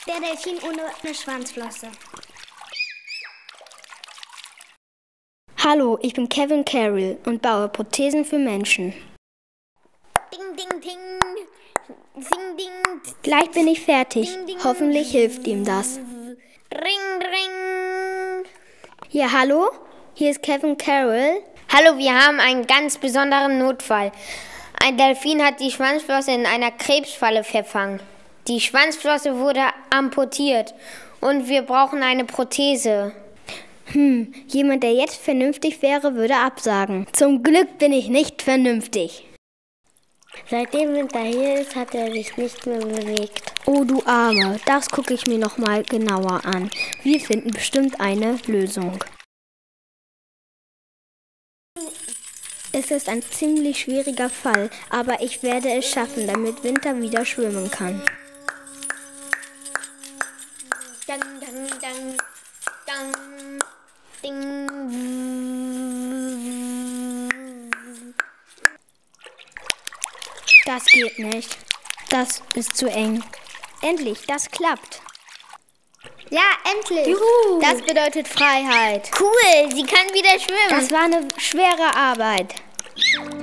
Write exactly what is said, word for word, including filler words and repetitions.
Der Delfin ohne eine Schwanzflosse. Hallo, ich bin Kevin Carroll und baue Prothesen für Menschen. Ding, ding, ding. Ding, ding. Gleich bin ich fertig. Ding, ding. Hoffentlich hilft ihm das. Ring, ring. Ja, hallo? Hier ist Kevin Carroll. Hallo, wir haben einen ganz besonderen Notfall. Ein Delfin hat die Schwanzflosse in einer Krebsfalle verfangen. Die Schwanzflosse wurde amputiert und wir brauchen eine Prothese. Hm, jemand, der jetzt vernünftig wäre, würde absagen. Zum Glück bin ich nicht vernünftig. Seitdem Winter hier ist, hat er sich nicht mehr bewegt. Oh, du Arme, das gucke ich mir noch mal genauer an. Wir finden bestimmt eine Lösung. Es ist ein ziemlich schwieriger Fall, aber ich werde es schaffen, damit Winter wieder schwimmen kann. Dang, dang, dang, dang, ding. Das geht nicht. Das ist zu eng. Endlich, das klappt. Ja, endlich. Juhu! Das bedeutet Freiheit. Cool, sie kann wieder schwimmen. Das war eine schwere Arbeit.